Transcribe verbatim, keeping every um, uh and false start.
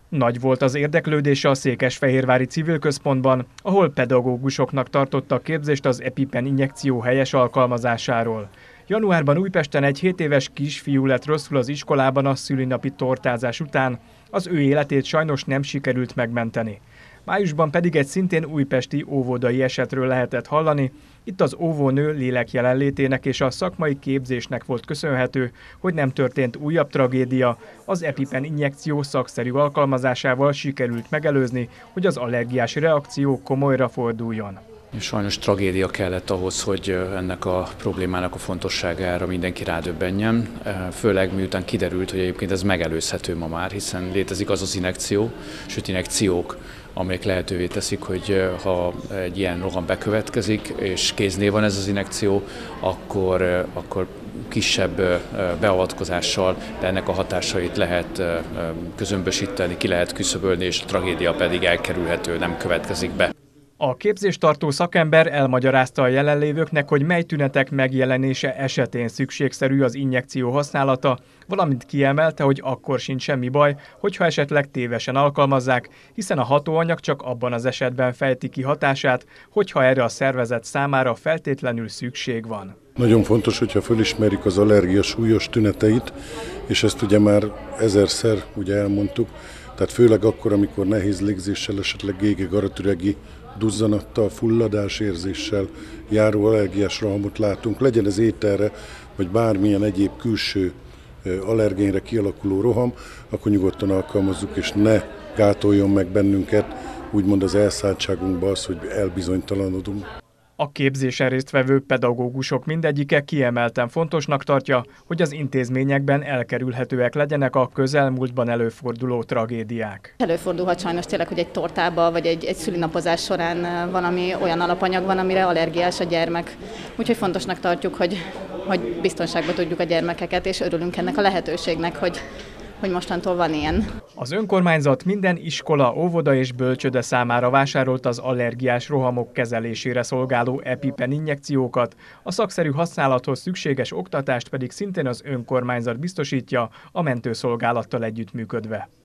Nagy volt az érdeklődése a székesfehérvári civil központban, ahol pedagógusoknak tartottak képzést az EpiPen injekció helyes alkalmazásáról. Januárban Újpesten egy hét éves kisfiú lett rosszul az iskolában a szülinapi tortázás után, az ő életét sajnos nem sikerült megmenteni. Májusban pedig egy szintén újpesti óvodai esetről lehetett hallani. Itt az óvónő lélek jelenlétének és a szakmai képzésnek volt köszönhető, hogy nem történt újabb tragédia. Az EpiPen injekció szakszerű alkalmazásával sikerült megelőzni, hogy az allergiás reakció komolyra forduljon. Sajnos tragédia kellett ahhoz, hogy ennek a problémának a fontosságára mindenki rádöbbenjen, főleg miután kiderült, hogy egyébként ez megelőzhető ma már, hiszen létezik az az injekció, sőt injekciók, amelyek lehetővé teszik, hogy ha egy ilyen roham bekövetkezik, és kéznél van ez az injekció, akkor, akkor kisebb beavatkozással, de ennek a hatásait lehet közömbösíteni, ki lehet küszöbölni, és a tragédia pedig elkerülhető, nem következik be. A képzést tartó szakember elmagyarázta a jelenlévőknek, hogy mely tünetek megjelenése esetén szükségszerű az injekció használata, valamint kiemelte, hogy akkor sincs semmi baj, hogyha esetleg tévesen alkalmazzák, hiszen a hatóanyag csak abban az esetben fejti ki hatását, hogyha erre a szervezet számára feltétlenül szükség van. Nagyon fontos, hogyha fölismerjük az allergia súlyos tüneteit, és ezt ugye már ezerszer ugye elmondtuk, tehát főleg akkor, amikor nehéz légzéssel, esetleg gége garatüregi duzzanattal, fulladásérzéssel járó allergiás rohamot látunk, legyen ez ételre, vagy bármilyen egyéb külső allergénre kialakuló roham, akkor nyugodtan alkalmazzuk, és ne gátoljon meg bennünket, úgymond az elszálltságunkba az, hogy elbizonytalanodunk. A képzésen résztvevő pedagógusok mindegyike kiemelten fontosnak tartja, hogy az intézményekben elkerülhetőek legyenek a közelmúltban előforduló tragédiák. Előfordulhat sajnos tényleg, hogy egy tortába vagy egy, egy szülinapozás során valami olyan alapanyag van, amire allergiás a gyermek. Úgyhogy fontosnak tartjuk, hogy, hogy biztonságban tudjuk a gyermekeket, és örülünk ennek a lehetőségnek, hogy hogy mostantól van ilyen. Az önkormányzat minden iskola, óvoda és bölcsőde számára vásárolt az allergiás rohamok kezelésére szolgáló EpiPen injekciókat, a szakszerű használathoz szükséges oktatást pedig szintén az önkormányzat biztosítja a mentőszolgálattal együttműködve.